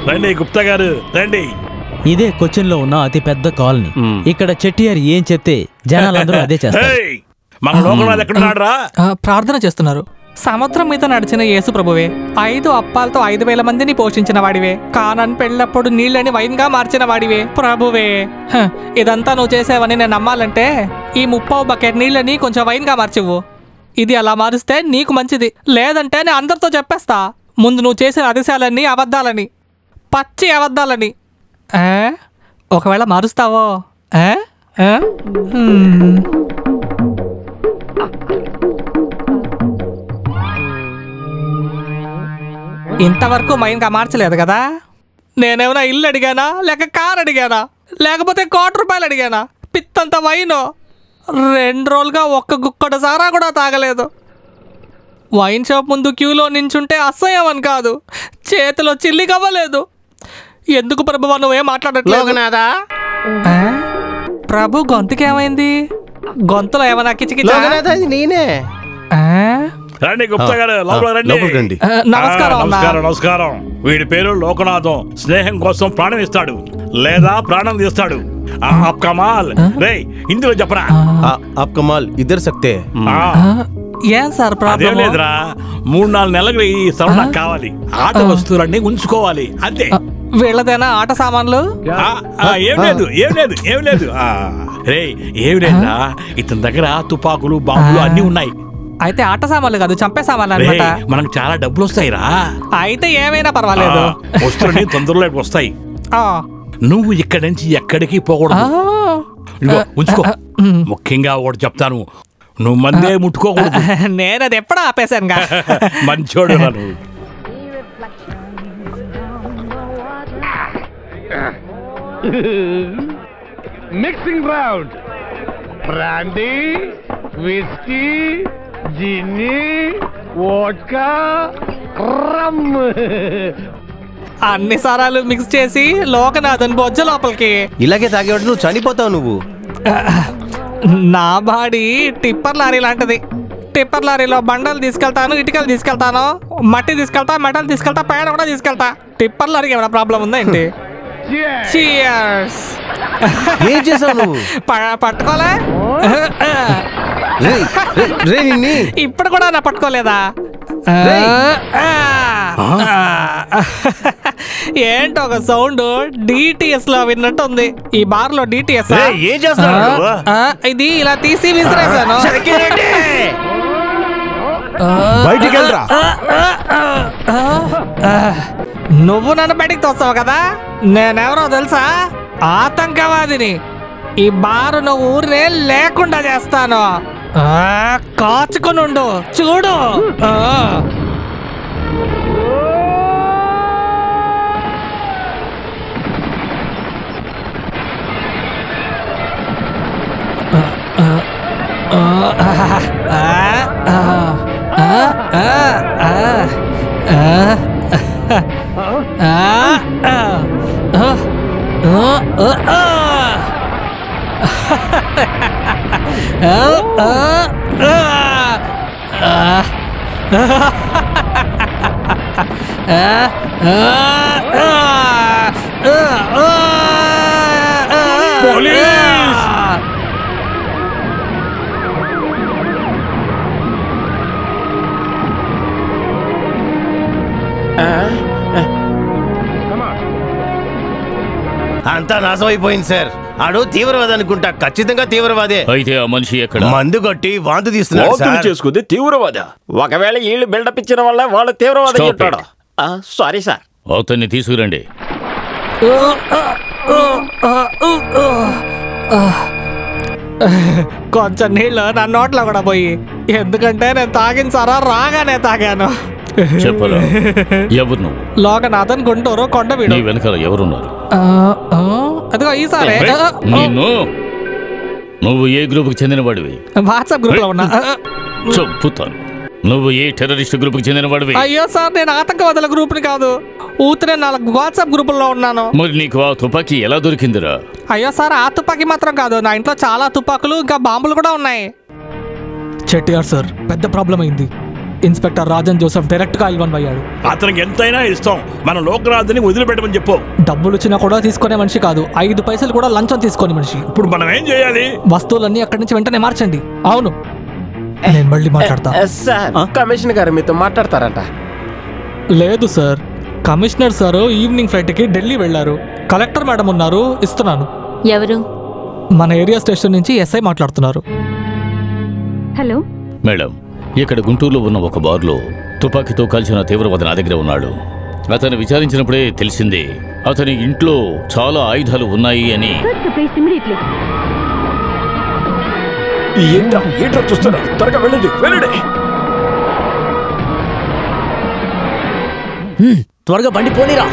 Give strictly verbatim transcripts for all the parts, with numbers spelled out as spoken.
రండి గుప్తా గారు రండి. ఇదే కొచ్చిన్ లో ఉన్న అతి పెద్ద కాలనీ. ఇక్కడ చెట్టియార్ ఏం చెప్తే జనాలందరూ అదే చేస్తారు. మన లోకనాథ్ ఎక్కడున్నాడు రా? ప్రార్థన చేస్తున్నారు. సముద్రం మీద నడిచిన యేసు ప్రభువే, ఐదు అప్పాలతో ఐదు వేల మందిని పోషించిన వాడివే, కానాన్ పెళ్ళప్పుడు నీళ్ళని వైన్ గా మార్చిన వాడివే ప్రభువే. ఇదంతా నువ్వు చేసావని నేను నమ్మాలంటే ఈ ముప్పావు బకెట్ నీళ్ళని కొంచెం వైన్ గా మార్చివ్వు. ఇది అలా మారిస్తే నీకు మంచిది, లేదంటే నేను అందరితో చెప్పేస్తా ముందు నువ్వు చేసిన అతిశాలన్నీ అబద్ధాలని, పచ్చి అబద్ధాలని. ఒకవేళ మారుస్తావో? ఇంతవరకు మైన్గా మార్చలేదు కదా. నేనేమైనా ఇల్లు అడిగానా, లేక కార్ అడిగానా, లేకపోతే కోటి రూపాయలు అడిగానా? పిత్తంత వైను రెండు రోజులుగా ఒక్క గుక్కడు సారా కూడా తాగలేదు. వైన్ షాప్ ముందు క్యూలో నించుంటే అసహ్యం అని కాదు, చేతిలో చిల్లి కవ్వలేదు. ఎందుకు ప్రభు నువ్వేం మాట్లాడట్లేదు? ప్రభు గొంతుకేమైంది? గొంతులో ఏమైనా కిచకిచా? నేనే. రండి గుప్తా గారు, రండి. నమస్కారం నమస్కారం నమస్కారం. వీడి పేరు లోకనాథం. స్నేహం కోసం ప్రాణం ఇస్తాడు లేదా ప్రాణం తీస్తాడు. ఆప్ కమాల్ రే ఇందులో చెప్పరా? ఆప్ కమాల్ ఇద్దరు సక్తే. ఏం సార్ ప్రాబ్లం? లేదురా, మూడు నాలుగు నెలలకు ఈ సరళ నాకు కావాలి. ఆట వస్తువులన్నీ ఉంచుకోవాలి అంతే. వీళ్ళదేనా ఆట సామాన్లు? ఏం లేదు ఏం లేదు ఏం లేదు రే ఏం లేదురా, ఇతని దగ్గర తుపాకులు బాంబులు అన్ని ఉన్నాయి. అయితే ఆట సామాన్లు కాదు, చంపే సామాన్లు అన్నమాట. మనకు చాలా డబ్బులు వస్తాయిరా. అయితే ఏమైనా పర్వాలేదు, వస్తువులన్నీ తొందరలో వస్తాయి. నువ్వు ఇక్కడి నుంచి ఎక్కడికి పోకూడదు. ఉంచుకో. ముఖ్యంగా ఒకటి చెప్తాను, నువ్వు మందే ముట్టుకోకూడదు. నేను అది ఎప్పుడు ఆపేశాను. మంచోడు నువ్వు. మిక్సింగ్ రౌండ్ బ్రాండీ, విస్కీ, జిన్ని, వోడ్కా, రమ్ అన్ని సారాలు మిక్స్ చేసి లోకనాథన్ బొజ్జ లోపలికి. ఇలాగే తాగేవాడు నువ్వు చనిపోతావు. నువ్వు నా బాడీ టిప్పర్ లారీ లాంటిది. టిప్పర్ లారీలో బండలు తీసుకెళ్తాను, ఇటుకలు తీసుకెళ్తాను, మట్టి తీసుకెళ్తా, మెటల్ తీసుకెళ్తా, పేడ కూడా తీసుకెళ్తా. టిప్పర్ లారీకి ఏమైనా ప్రాబ్లం ఉందా ఏంటి? ఏం చేసావు నువ్వు? పట్టుకోలే ఇప్పుడు కూడా నా పట్టుకోలేదా? ఏంటో ఒక సౌండ్ డిటిఎస్ లో విన్నట్టుంది. ఈ బార్ లో డిటిఎస్ ఇది ఇలా తీసి విసిరేసాను. నువ్వు నన్ను బయటికి తోస్తావు కదా. నేనెవరో తెలుసా? ఆతంకవాదిని. ఈ బారు నువ్వు ఊరినే లేకుండా చేస్తాను. కాచుకునుండు చూడు. అంతా నాశం అయిపోయింది సార్. ఆడు తీవ్రవాది అనుకుంటా. ఖచ్చితంగా తీవ్రవాదే. అయితే ఆ మనిషి ఎక్కడ? మందు కొట్టి వాంతు తీస్తున్నాడు చేసుకుంది తీవ్రవాద. ఒకవేళ వీళ్ళు బిల్డప్ ఇచ్చిన వల్ల వాళ్ళు తీవ్రవాది చెప్పాడు. Sorry sir. అతన్ని తీసుకురండి. కొంచెం నీళ్ళు నా నోట్లో కూడా పోయి. ఎందుకంటే నేను తాగిన సారా రాగానే తాగాను. చెప్పరా ఎవరు నువ్వు? లోకనాథన్ గుంటూరు కొండవీడు. నీ వెనకాల ఎవరున్నారు? అదిగో ఈసారి నిన్ను. నువ్వు ఏ గ్రూప్ కి చెందిన వాడివి? వాట్సాప్ గ్రూప్ లో ఉన్నా. చెప్పుతాను. నువ్వు ఏ టెర్రరిస్ట్ గ్రూప్ కి చెందిన వాడివి? అయ్యో సార్, నేను ఆతంకవాదుల గ్రూప్ ని కాదు, ఊతనే నాలుగు వాట్సాప్ గ్రూపుల్లో ఉన్నాను. మరి నీకు ఆ తుపాకీ ఎలా దొరికిందిరా? అయ్యో సార్, ఆ తుపాకీ మాత్రం కాదు, నా ఇంట్లో చాలా తుపాకులు ఇంకా బాంబులు కూడా ఉన్నాయి. చెట్టియార్ సార్, పెద్ద ప్రాబ్లం అయింది. ఇన్స్పెక్టర్ రాజన్ జోసెఫ్ డైరెక్ట్ గా ఇల్వన్ అయ్యాడు. అతనికి ఎంతైనా ఇస్తాం. మన లోకరాజుని వదిలిపెట్టమని చెప్పు. డబ్బులు ఇచ్చినా కూడా తీసుకునే మనిషి కాదు. ఐదు పైసలు కూడా లంచం తీసుకునే మనిషి. ఇప్పుడు మనం ఏం చేయాలి? వస్తువులన్నీ అక్కడి నుంచి వెంటనే మార్చండి. అవును, నేను మళ్ళీ మాట్లాడతా. సార్, కమిషనర్ గారు మీతో మాట్లాడతారంట. లేదు sir, commissioner sir evening flight కి ఢిల్లీ వెళ్లారు. కలెక్టర్ మేడం ఉన్నారు, ఇస్తున్నాను. ఎవరు? మన ఏరియా స్టేషన్ నుంచి ఎస్ఐ మాట్లాడుతున్నారు. హలో మేడం, ఇక్కడ గుంటూరులో ఉన్న ఒక బార్లో తుపాకీతో కాల్చిన తీవ్రవాది నా దగ్గర ఉన్నాడు. అతను విచారించినప్పుడే తెలిసింది అతని ఇంట్లో చాలా ఆయుధాలు ఉన్నాయి అని. త్వరగా వెళ్ళండి వెళ్ళండి. త్వరగా బండి పోనీరా.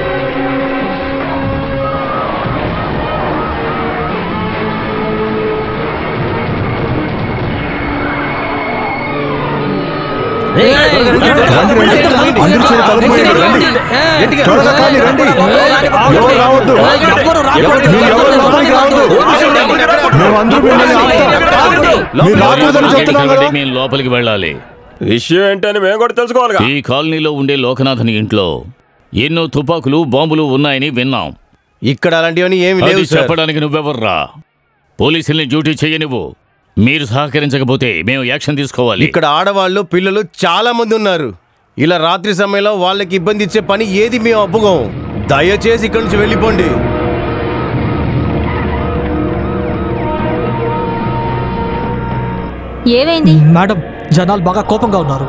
మేము లోపలికి వెళ్ళాలి. విషయం ఏంటని మేము కూడా తెలుసుకోవాలి. ఈ కాలనీలో ఉండే లోకనాథన్ ఇంట్లో ఎన్నో తుపాకులు బాంబులు ఉన్నాయని విన్నాం. ఇక్కడ అలాంటివన్నీ ఏమి లేవు. చెప్పడానికి నువ్వెవర్రా? పోలీసుల్ని డ్యూటీ చేయనివ్వు. మీరు సహకరించకపోతే మేము యాక్షన్ తీసుకోవాలి. ఇక్కడ ఆడవాళ్ళు పిల్లలు చాలా మంది ఉన్నారు. ఇలా రాత్రి సమయంలో వాళ్ళకి ఇబ్బంది ఇచ్చే పని ఏది మేము అప్పుకోం. దయచేసి ఇక్కడి నుంచి వెళ్ళిపోండి. ఏమైంది మేడం? జనాలు బాగా కోపంగా ఉన్నారు.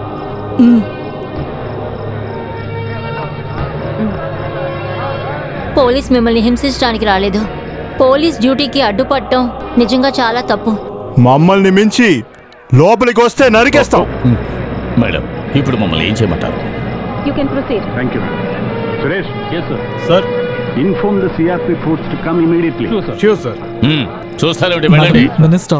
పోలీస్ మిమ్మల్ని హింసించడానికి రాలేదు. పోలీస్ డ్యూటీకి అడ్డుపడటం నిజంగా చాలా తప్పు. మమ్మల్ని మించి లోపలికి వస్తే నరికేస్తాం. మేడం, ఇప్పుడు మమ్మల్ని ఏం చేయమంటారు? You can proceed. Thank you. Suresh. yes sir. Sir, inform the CRP force to come immediately. Sure sir. చూస్తారేమిటి? వెళ్ళండి. మినిస్టర్.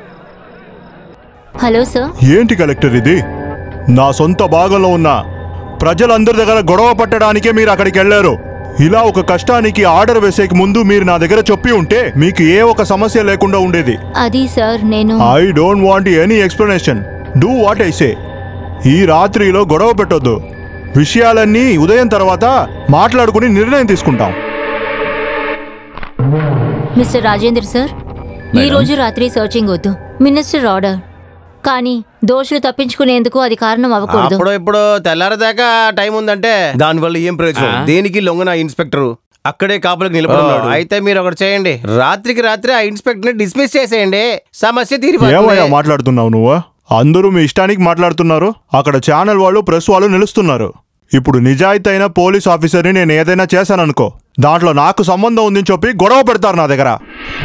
Hello sir. ఏంటి కలెక్టర్ ఇది? నా సొంత భాగంలో ఉన్న ప్రజలందరి దగ్గర గొడవ పట్టడానికే మీరు అక్కడికి వెళ్ళారు. ఇలా ఒక కష్టానికి ఆర్డర్ వేసేకి ముందు మీరు నా దగ్గర చెప్పి ఉంటే మీకు ఏ ఒక సమస్య లేకుండా ఉండేది. అది సార్, నేను I don't want any explanation. Do what I say. ఈ రాత్రిలో గొడవ పెట్టొద్దు. విషయాలన్నీ ఉదయం తర్వాత మాట్లాడుకుని నిర్ణయం తీసుకుంటాం. మిస్టర్ రాజేంద్ర సార్, ఈ రోజు రాత్రి సర్చింగ్ వద్దు. Minister order. కానీ దోషులు తప్పించుకునేందుకు అది కారణం అవ్వకూడదు. అప్పుడు ఇప్పుడు తెల్లారదాకా టైం ఉందంటే దానివల్ల ఏం ప్రయోజనం? దేనికి లొంగన ఇన్స్పెక్టర్ అక్కడే కాపులకు నిలబడున్నాడు. అయితే మీరు ఒకటి చేయండి, రాత్రికి రాత్రి ఆ ఇన్స్పెక్టర్ ని డిస్మిస్ చేసేయండి. సమస్య తీరిపోతుంది. మాట్లాడుతున్నావు నువ్వు? అందరూ మీ ఇష్టానికి మాట్లాడుతున్నారు. అక్కడ ఛానల్ వాళ్ళు, ప్రెస్ వాళ్ళు నిలుస్తున్నారు. ఇప్పుడు నిజాయితీ అయిన పోలీస్ ఆఫీసర్ని నేను ఏదైనా చేశాననుకో, దాంట్లో నాకు సంబంధం ఉందని చెప్పి గొడవ పెడతారు నా దగ్గర.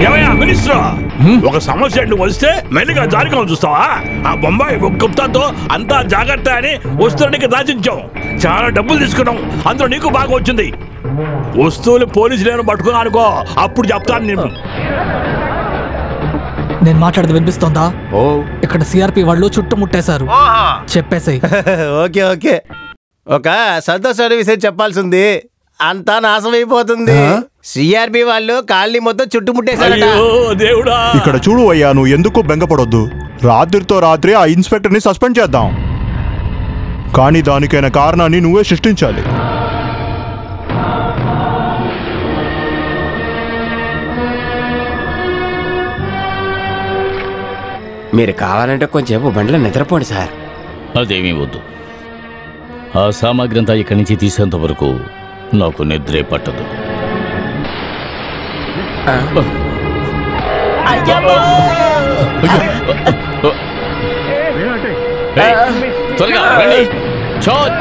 ఒక సమస్య వస్తే మెల్లిగా జారిగా చూస్తావా? ఆ బొంబాయి గుప్తాతో అంతా జాగ్రత్త అని వస్తువులకి దాచించాం. చాలా డబ్బులు తీసుకున్నాం, అందులో నీకు బాగా వచ్చింది. వస్తువులు పోలీసులను పట్టుకున్నా అనుకో, అప్పుడు చెప్తాను నేను. నేను మాట్లాడేది వినిపిస్తోందా? ఓ, ఇక్కడ సిఆర్పి వాళ్ళు చుట్టుముట్టేశారు. చెప్పేసాయి. Okay okay. ఒక సంతోషాన్ని విషయం చెప్పాల్సింది. అంతా నాశమైపోతుంది. సిఆర్పి వాళ్ళు కాలనీ మొత్తం చుట్టుముట్టేశారట. ఇక్కడ చూడు అయ్యా, నువ్వు ఎందుకు బెంగపడొద్దు. రాత్రితో రాత్రి ఆ ఇన్స్పెక్టర్ ని సస్పెండ్ చేద్దాం. కానీ దానికైన కారణాన్ని నువ్వే సృష్టించాలి. మీరు కావాలంటే కొంచెంసేపు బండిలో నిద్రపోండి సార్. అదేమీ వద్దు. ఆ సామాగ్రి అంతా ఇక్కడి నుంచి తీసేంత వరకు నాకు నిద్రే పట్టదు. త్వరగా రండి. చార్జ్.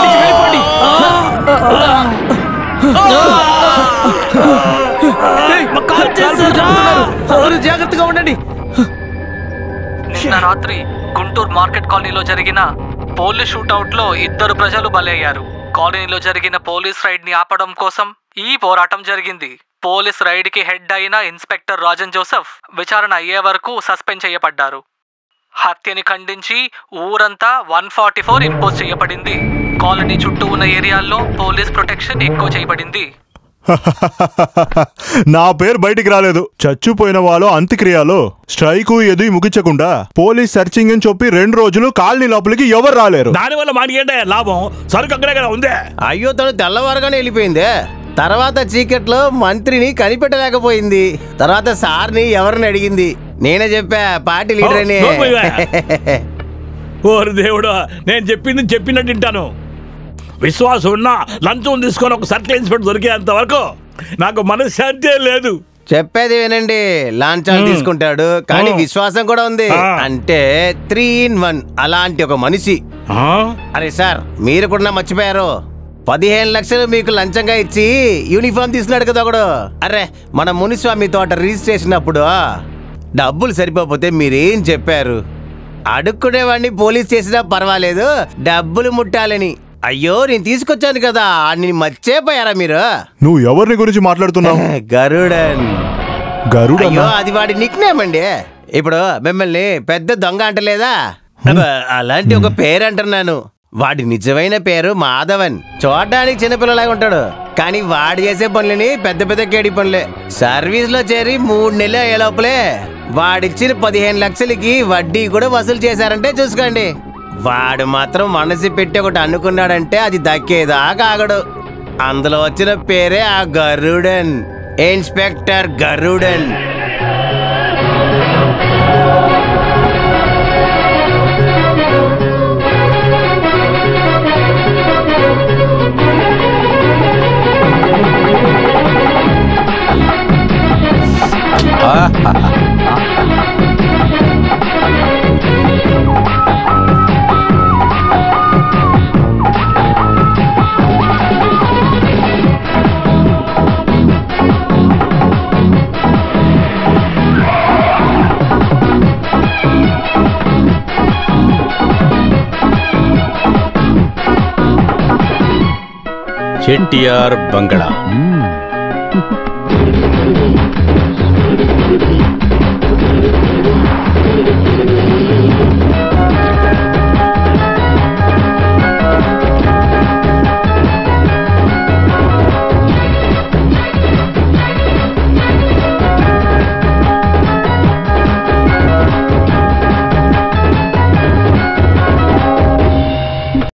వెళ్ళిపోండి. జాగ్రత్తగా ఉండండి. నిన్న రాత్రి గుంటూరు మార్కెట్ కాలనీలో జరిగిన పోలీస్ షూట్అవుట్ లో ఇద్దరు ప్రజలు బలయ్యారు. కాలనీలో జరిగిన పోలీస్ రైడ్ ని ఆపడం కోసం ఈ పోరాటం జరిగింది. పోలీస్ రైడ్ కి హెడ్ అయిన ఇన్స్పెక్టర్ రాజన్ జోసెఫ్ విచారణ అయ్యే వరకు సస్పెండ్ చేయబడ్డారు. హత్యని ఖండించి ఊరంతా వన్ ఫార్టీ ఫోర్ ఇంపోజ్ చేయబడింది. కాలనీ చుట్టూ ఉన్న ఏరియాల్లో పోలీస్ ప్రొటెక్షన్ ఎక్కువ చేయబడింది. నా పేరు బయటికి రాలేదు. చచ్చిపోయిన వాళ్ళు అంత్యక్రియలో స్ట్రైకు ఎదురు ముగించకుండా పోలీస్ సర్చింగ్ అని చెప్పి రెండు రోజులు కాలనీ లోపలికి ఎవరు రాలేరు. దానివల్ల మాకేంటే లాభం? సరుకు అక్కడే కదా ఉందే. అయ్యో, తను తెల్లవారుగానే వెళ్ళిపోయిందే. తర్వాత చీకట్లో మంత్రిని కనిపెట్టలేకపోయింది. తర్వాత సార్ని ఎవరిని అడిగింది. నేనే చెప్పా, పార్టీ లీడర్ అని. ఓరు దేవుడా, నేను చెప్పింది చెప్పినట్టు వింటాను. విశ్వాసం ఉన్నా లంచం తీసుకొని ఒక సర్కిల్ ఇన్స్పెక్టర్ దొరికేంత వరకు నాకు మనశ్శాంతి లేదు. చెప్పేది వినండి, లాంఛాలు తీసుకుంటాడు కానీ విశ్వాసం కూడా ఉంది. అంటే త్రీ ఇన్ వన్ అలాంటి ఒక మనిషి. అరే సార్, మీరు కూడా మర్చిపోయారు. పదిహేను లక్షలు మీకు లంచంగా ఇచ్చి యూనిఫామ్ తీసుకున్నాడు కదా ఒకడు. అరే, మన మునిస్వామి తోట రిజిస్ట్రేషన్ అప్పుడు డబ్బులు సరిపోతే మీరేం చెప్పారు? అడుక్కునేవాడిని పోలీస్ చేసినా పర్వాలేదు, డబ్బులు ముట్టాలని. అయ్యో, నేను తీసుకొచ్చాను కదా, నేను మర్చిపోయారా మీరు? నువ్వు ఎవరిని గురించి మాట్లాడుతున్నావు? గరుడన్. గరుడన్? అయ్యో, అది వాడి నిక్ నేమ్ అండి. ఇప్పుడు మిమ్మల్ని పెద్ద దొంగ అంటలేదా? అలాంటి ఒక పేరు అంటున్నాను. వాడి నిజమైన పేరు మాధవన్. చూడడానికి చిన్నపిల్లలాగా ఉంటాడు, కానీ వాడు చేసే పనులని పెద్ద పెద్ద కేడి పనులే. సర్వీస్ లో చేరి మూడు నెలలు అయ్యే లోపలే వాడిచ్చిన పదిహేను లక్షలకి వడ్డీ కూడా వసూలు చేశారంటే చూసుకోండి. వాడు మాత్రం మనసు పెట్టి ఒకటి అనుకున్నాడంటే అది దక్కేదాకా ఆగడు. అందులో వచ్చిన పేరే ఆ గరుడన్, ఇన్స్పెక్టర్ గరుడన్. చెట్టియార్ బంగళా.